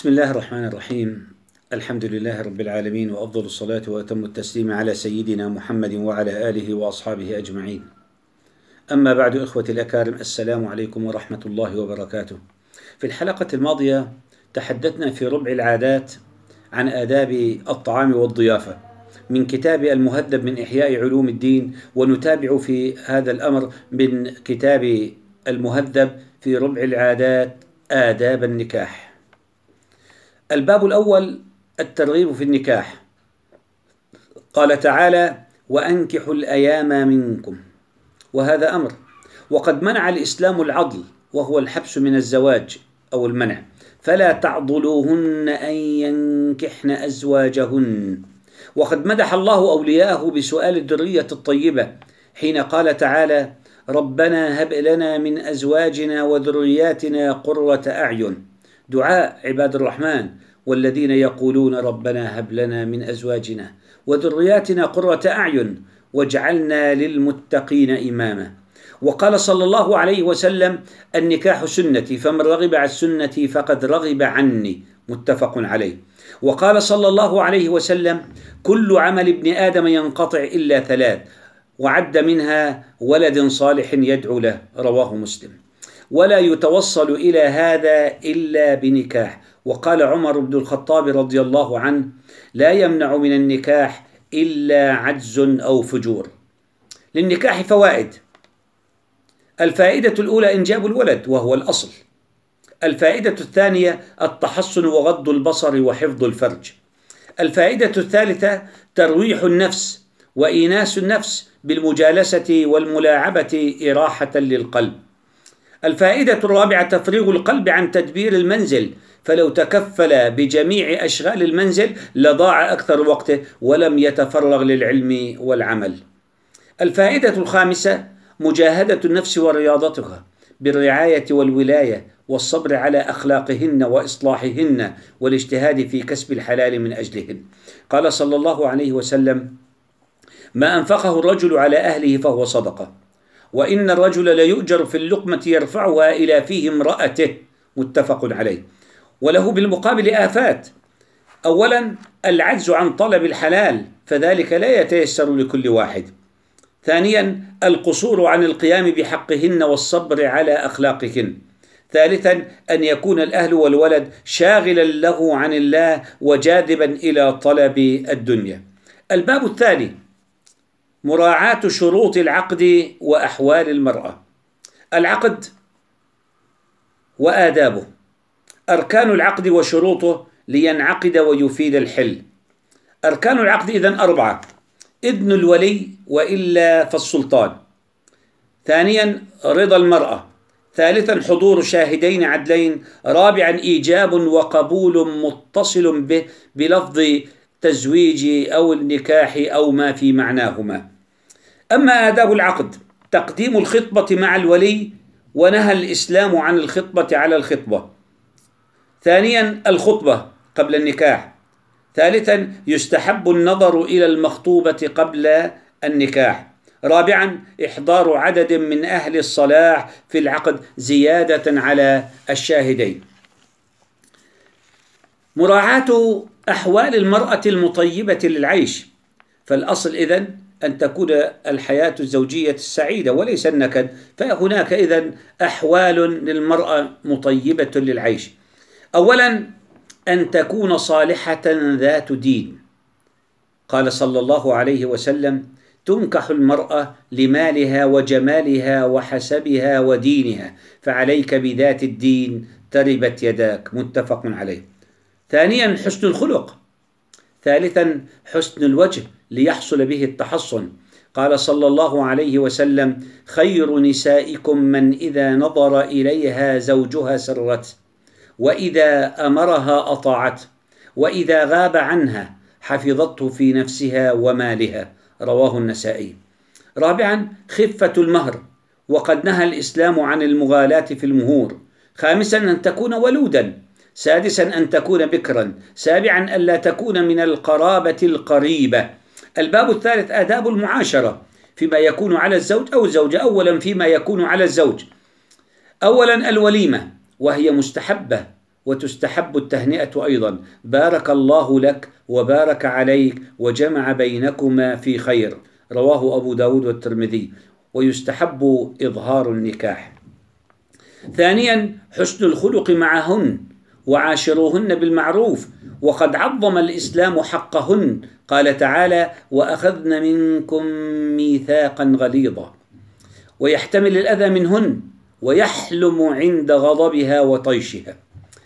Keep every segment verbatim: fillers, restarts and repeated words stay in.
بسم الله الرحمن الرحيم. الحمد لله رب العالمين، وأفضل الصلاة وأتم التسليم على سيدنا محمد وعلى آله وأصحابه أجمعين. أما بعد، إخوتي الأكارم، السلام عليكم ورحمة الله وبركاته. في الحلقة الماضية تحدثنا في ربع العادات عن آداب الطعام والضيافة من كتاب المهذب من إحياء علوم الدين، ونتابع في هذا الأمر من كتاب المهذب في ربع العادات آداب النكاح. الباب الأول: الترغيب في النكاح. قال تعالى: وأنكحوا الأيام منكم، وهذا أمر، وقد منع الإسلام العضل وهو الحبس من الزواج أو المنع، فلا تعضلوهن أن ينكحن أزواجهن. وقد مدح الله أولياءه بسؤال الذرية الطيبة حين قال تعالى: ربنا هب لنا من أزواجنا وذرياتنا قرة أعين. دعاء عباد الرحمن: والذين يقولون ربنا هب لنا من أزواجنا وذرياتنا قرة أعين واجعلنا للمتقين إماما. وقال صلى الله عليه وسلم: النكاح سنتي، فمن رغب عن سنتي فقد رغب عني، متفق عليه. وقال صلى الله عليه وسلم: كل عمل ابن آدم ينقطع إلا ثلاث، وعد منها ولد صالح يدعو له، رواه مسلم. ولا يتوصل إلى هذا إلا بنكاح. وقال عمر بن الخطاب رضي الله عنه: لا يمنع من النكاح إلا عجز أو فجور. للنكاح فوائد: الفائدة الأولى إنجاب الولد وهو الأصل. الفائدة الثانية التحصن وغض البصر وحفظ الفرج. الفائدة الثالثة ترويح النفس وإيناس النفس بالمجالسة والملاعبة إراحة للقلب. الفائدة الرابعة تفريغ القلب عن تدبير المنزل، فلو تكفل بجميع أشغال المنزل لضاع أكثر وقته ولم يتفرغ للعلم والعمل. الفائدة الخامسة مجاهدة النفس ورياضتها بالرعاية والولاية والصبر على أخلاقهن وإصلاحهن والاجتهاد في كسب الحلال من أجلهن. قال صلى الله عليه وسلم: ما أنفقه الرجل على أهله فهو صدقة، وإن الرجل ليؤجر في اللقمة يرفعها إلى فيه امرأته، متفق عليه. وله بالمقابل آفات: أولا العجز عن طلب الحلال، فذلك لا يتيسر لكل واحد. ثانيا القصور عن القيام بحقهن والصبر على أخلاقهن. ثالثا أن يكون الأهل والولد شاغلا له عن الله وجاذبا إلى طلب الدنيا. الباب الثاني: مراعاة شروط العقد وأحوال المرأة. العقد وآدابه. أركان العقد وشروطه لينعقد ويفيد الحل. أركان العقد إذن أربعة: إذن الولي وإلا فالسلطان. ثانيا رضا المرأة. ثالثا حضور شاهدين عدلين. رابعا إيجاب وقبول متصل به بلفظ تزويج أو النكاح أو ما في معناهما. أما آداب العقد: تقديم الخطبة مع الولي، ونهى الإسلام عن الخطبة على الخطبة. ثانيا الخطبة قبل النكاح. ثالثا يستحب النظر إلى المخطوبة قبل النكاح. رابعا إحضار عدد من أهل الصلاح في العقد زيادة على الشاهدين. مراعاة أحوال المرأة المطيبة للعيش، فالأصل إذن أن تكون الحياة الزوجية السعيدة وليس النكد، فهناك إذن أحوال للمرأة مطيبة للعيش. أولا أن تكون صالحة ذات دين. قال صلى الله عليه وسلم: تنكح المرأة لمالها وجمالها وحسبها ودينها، فعليك بذات الدين تربت يداك، متفق عليه. ثانيا حسن الخلق. ثالثا حسن الوجه ليحصل به التحصن. قال صلى الله عليه وسلم: خير نسائكم من إذا نظر إليها زوجها سرت، وإذا أمرها أطاعت، وإذا غاب عنها حفظته في نفسها ومالها، رواه النسائي. رابعا خفة المهر، وقد نهى الإسلام عن المغالاة في المهور. خامسا أن تكون ولودا. سادسا أن تكون بكرا. سابعا ألا تكون من القرابة القريبة. الباب الثالث آداب المعاشرة فيما يكون على الزوج أو الزوجة. أولا فيما يكون على الزوج: أولا الوليمة، وهي مستحبة وتستحب التهنئة أيضا، بارك الله لك وبارك عليك وجمع بينكما في خير، رواه أبو داود والترمذي. ويستحب إظهار النكاح. ثانيا حسن الخلق معهن، وعاشروهن بالمعروف، وقد عظم الإسلام حقهن، قال تعالى: وأخذن منكم ميثاقا غليظا. ويحتمل الأذى منهن، ويحلم عند غضبها وطيشها.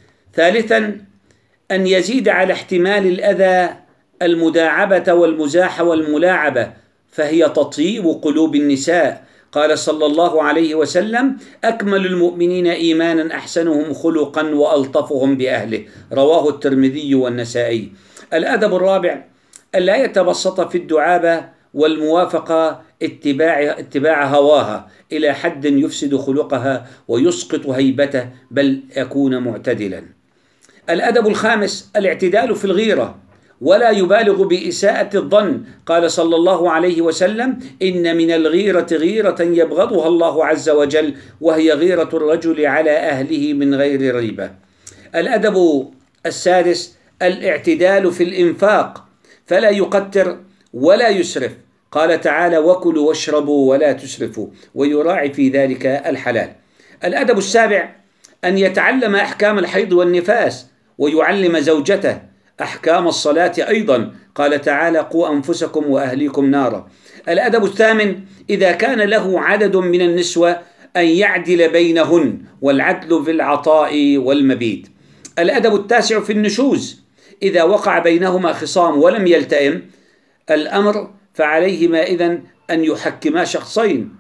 ثالثا أن يزيد على احتمال الأذى المداعبة والمزاح والملاعبة، فهي تطيب قلوب النساء، قال صلى الله عليه وسلم: أكمل المؤمنين إيمانا أحسنهم خلقا وألطفهم بأهله، رواه الترمذي والنسائي. الأدب الرابع ألا يتبسط في الدعابة والموافقة اتباع, اتباع هواها إلى حد يفسد خلقها ويسقط هيبته، بل يكون معتدلا. الأدب الخامس الاعتدال في الغيرة، ولا يبالغ بإساءة الظن، قال صلى الله عليه وسلم: إن من الغيرة غيرة يبغضها الله عز وجل، وهي غيرة الرجل على أهله من غير ريبة. الأدب السادس الاعتدال في الإنفاق، فلا يقتر ولا يسرف، قال تعالى: وكلوا واشربوا ولا تسرفوا، ويراعي في ذلك الحلال. الأدب السابع أن يتعلم أحكام الحيض والنفاس، ويعلم زوجته أحكام الصلاة أيضا، قال تعالى: قوا أنفسكم وأهليكم نارا. الأدب الثامن إذا كان له عدد من النسوة أن يعدل بينهن، والعدل في العطاء والمبيت. الأدب التاسع في النشوز، إذا وقع بينهما خصام ولم يلتئم الأمر فعليهما إذن أن يحكما شخصين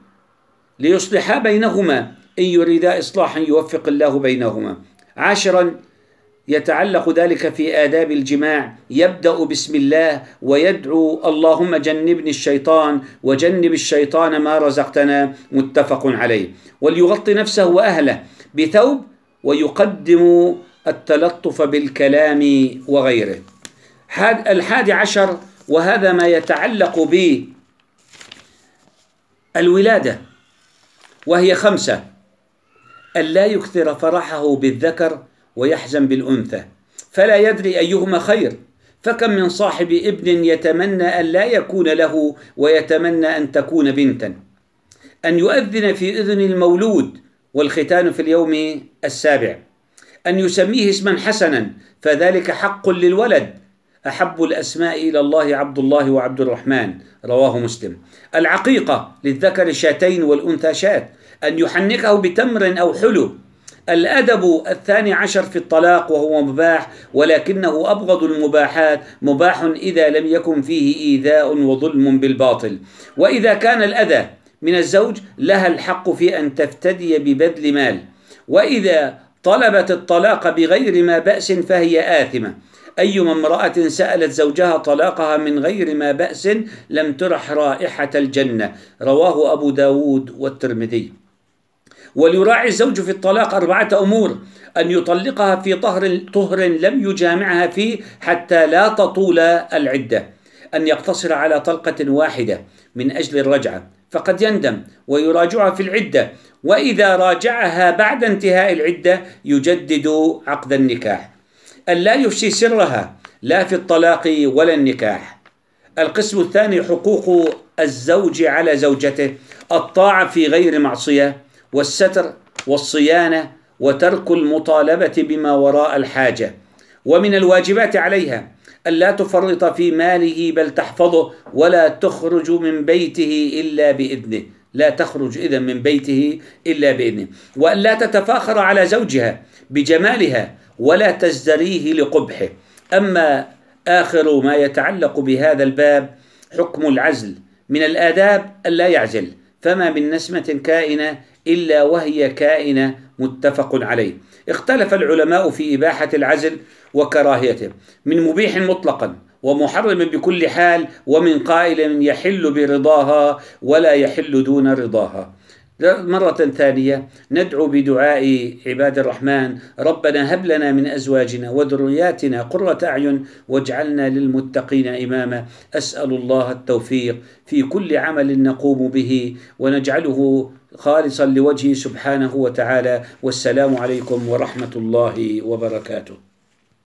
ليصلحا بينهما، إن يريدا إصلاحا يوفق الله بينهما. عاشرا يتعلق ذلك في آداب الجماع، يبدأ بسم الله ويدعو: اللهم جنبني الشيطان وجنب الشيطان ما رزقتنا، متفق عليه. وليغطي نفسه وأهله بثوب، ويقدم التلطف بالكلام وغيره. الحادي عشر، وهذا ما يتعلق بالولادة، وهي خمسة: ألا يكثر فرحه بالذكر ويحزن بالأنثى، فلا يدري أيهما خير، فكم من صاحب ابن يتمنى أن لا يكون له ويتمنى أن تكون بنتا. أن يؤذن في إذن المولود، والختان في اليوم السابع. أن يسميه اسما حسنا، فذلك حق للولد. أحب الأسماء إلى الله عبد الله وعبد الرحمن، رواه مسلم. العقيقة للذكر شاتين والأنثى شات. أن يحنكه بتمر أو حلو. الأدب الثاني عشر في الطلاق، وهو مباح، ولكنه أبغض المباحات، مباح إذا لم يكن فيه إيذاء وظلم بالباطل. وإذا كان الأذى من الزوج لها الحق في أن تفتدي ببذل مال، وإذا طلبت الطلاق بغير ما بأس فهي آثمة. أيما امرأة سألت زوجها طلاقها من غير ما بأس لم ترح رائحة الجنة، رواه أبو داود والترمذي. وليراعي الزوج في الطلاق أربعة أمور: أن يطلقها في طهر طهر لم يجامعها فيه حتى لا تطول العدة، أن يقتصر على طلقة واحدة من أجل الرجعة، فقد يندم ويراجعها في العدة، وإذا راجعها بعد انتهاء العدة يجدد عقد النكاح. أن لا يفشي سرها لا في الطلاق ولا النكاح. القسم الثاني حقوق الزوج على زوجته: الطاعة في غير معصية، والستر والصيانة، وترك المطالبة بما وراء الحاجة. ومن الواجبات عليها ألا تفرط في ماله بل تحفظه، ولا تخرج من بيته إلا بإذنه، لا تخرج إذن من بيته إلا بإذنه. وأن لا تتفاخر على زوجها بجمالها ولا تزدريه لقبحه. أما آخر ما يتعلق بهذا الباب حكم العزل. من الآداب ألا يعزل، فما من نسمة كائنة إلا وهي كائنة، متفق عليه. اختلف العلماء في إباحة العزل وكراهيته، من مبيح مطلقا ومحرم بكل حال، ومن قائل يحل برضاها ولا يحل دون رضاها. مرة ثانية ندعو بدعاء عباد الرحمن: ربنا هب لنا من أزواجنا وذرياتنا قرة أعين واجعلنا للمتقين إماما. أسأل الله التوفيق في كل عمل نقوم به، ونجعله خالصا لوجهه سبحانه وتعالى. والسلام عليكم ورحمة الله وبركاته.